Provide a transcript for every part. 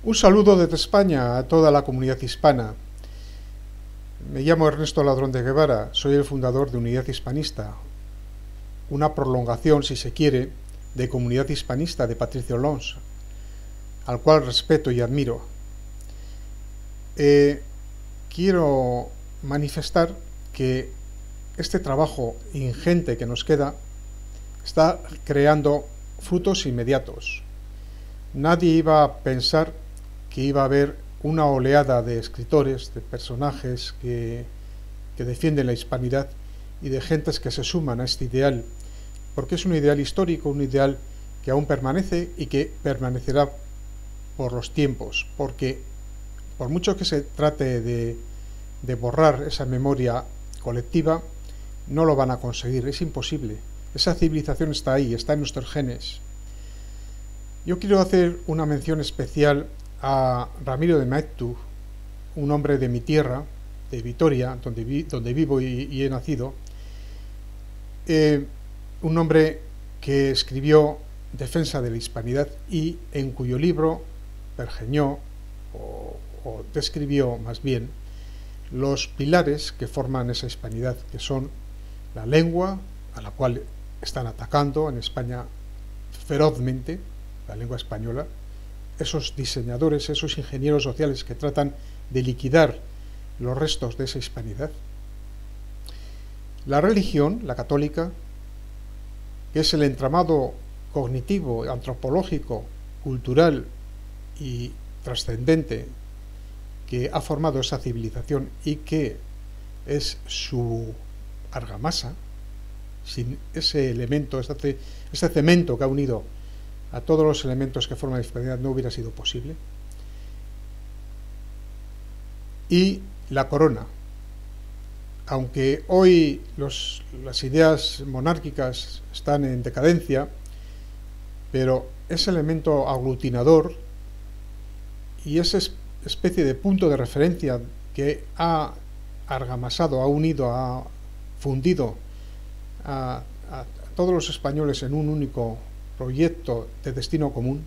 Un saludo desde España a toda la comunidad hispana. Me llamo Ernesto Ladrón de Guevara, soy el fundador de Unidad Hispanista, una prolongación, si se quiere, de Comunidad Hispanista de Patricio Lons, al cual respeto y admiro. Quiero manifestar que este trabajo ingente que nos queda está creando frutos inmediatos. Nadie iba a pensar que iba a haber una oleada de escritores, de personajes que defienden la hispanidad y de gentes que se suman a este ideal, porque es un ideal histórico, un ideal que aún permanece y que permanecerá por los tiempos, porque por mucho que se trate de borrar esa memoria colectiva, no lo van a conseguir, es imposible. Esa civilización está ahí, está en nuestros genes. Yo quiero hacer una mención especial a Ramiro de Maeztu, un hombre de mi tierra, de Vitoria, donde vivo y he nacido, un hombre que escribió Defensa de la Hispanidad y en cuyo libro pergeñó o describió más bien los pilares que forman esa hispanidad, que son la lengua, a la cual están atacando en España ferozmente, la lengua española, esos diseñadores, esos ingenieros sociales que tratan de liquidar los restos de esa hispanidad. La religión, la católica, que es el entramado cognitivo, antropológico, cultural y trascendente que ha formado esa civilización y que es su argamasa. Sin ese elemento, ese cemento que ha unido a todos los elementos que forman la hispanidad, no hubiera sido posible. Y la corona. Aunque hoy las ideas monárquicas están en decadencia, pero ese elemento aglutinador y esa especie de punto de referencia que ha argamasado, ha unido, ha fundido a todos los españoles en un único proyecto de destino común,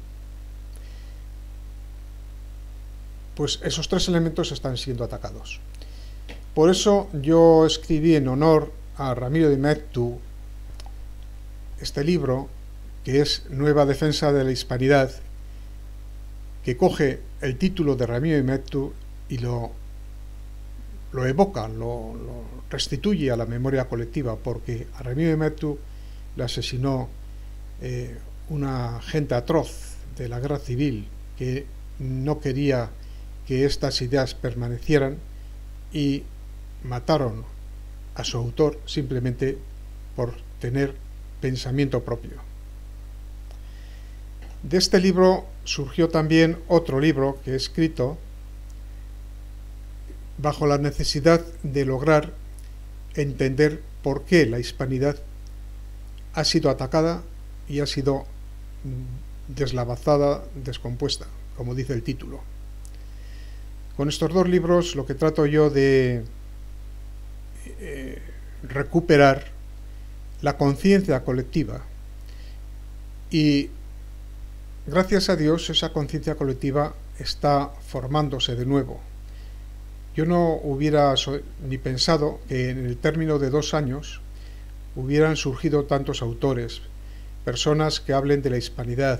pues esos tres elementos están siendo atacados. Por eso yo escribí en honor a Ramiro de Maeztu este libro, que es Nueva Defensa de la Hispanidad, que coge el título de Ramiro de Maeztu y lo evoca, lo restituye a la memoria colectiva, porque a Ramiro de Maeztu le asesinó una gente atroz de la guerra civil que no quería que estas ideas permanecieran y mataron a su autor simplemente por tener pensamiento propio. De este libro surgió también otro libro que he escrito bajo la necesidad de lograr entender por qué la hispanidad ha sido atacada y ha sido deslavazada, descompuesta, como dice el título. Con estos dos libros lo que trato yo de recuperar la conciencia colectiva, y gracias a Dios esa conciencia colectiva está formándose de nuevo. Yo no hubiera ni pensado que en el término de 2 años hubieran surgido tantos autores, personas que hablen de la hispanidad,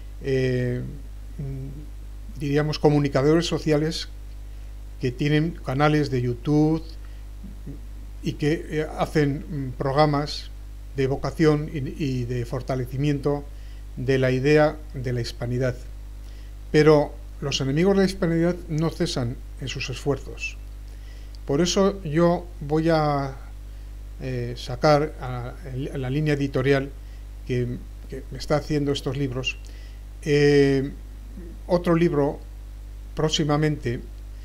diríamos comunicadores sociales que tienen canales de YouTube y que hacen programas de evocación y de fortalecimiento de la idea de la hispanidad. Pero los enemigos de la hispanidad no cesan en sus esfuerzos. Por eso yo voy a sacar en la línea editorial que me está haciendo estos libros, otro libro próximamente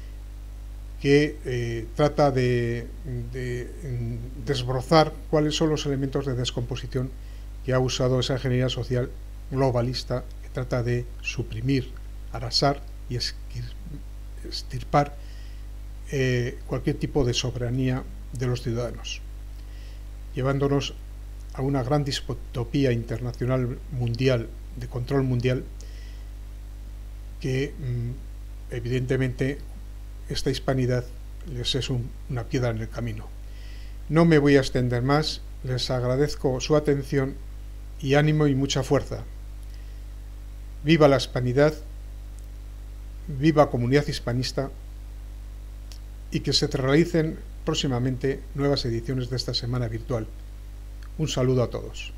que trata de desbrozar cuáles son los elementos de descomposición que ha usado esa ingeniería social globalista, que trata de suprimir, arrasar y extirpar cualquier tipo de soberanía de los ciudadanos, llevándonos a una gran distopía internacional mundial, de control mundial, que evidentemente esta hispanidad les es una piedra en el camino. No me voy a extender más, les agradezco su atención y ánimo y mucha fuerza. Viva la hispanidad, viva Comunidad Hispanista, y que se realicen próximamente nuevas ediciones de esta semana virtual. Un saludo a todos.